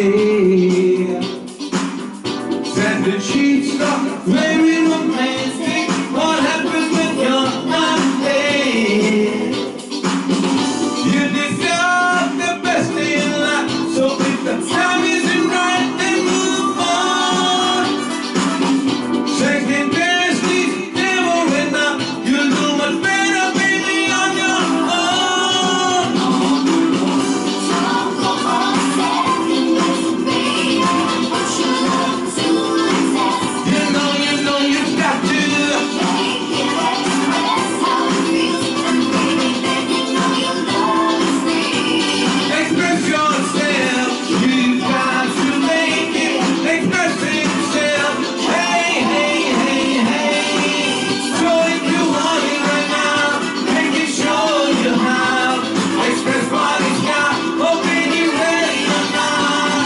hair. Said that she'd stop very romantic. What happens when you're not there? You deserve the best in life, so if the time isn't right, then move on. Second best is never enough. You'll do much better, baby, on your own. Don't go for second best, baby. Put your love to the test. You know you've got to Make it express how it feels, and baby, then you know your love is free. express yourself. You've got to make it express itself. Hey, hey, hey, hey. So if you want it right now, make it show you how. Express what it's got. Hoping you're ready or not.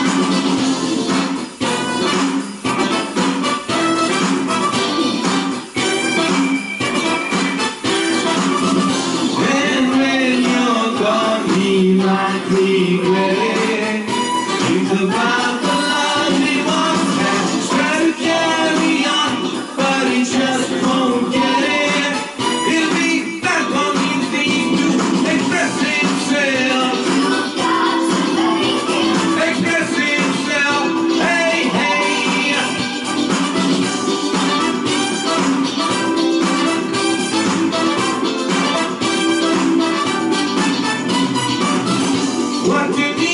And when you're gone, he might regret it. Think about the love he once had. Try to carry on, but he just won't get it. He'll be back on his knees to express himself. You've got to make it. Express himself. Hey, hey. What you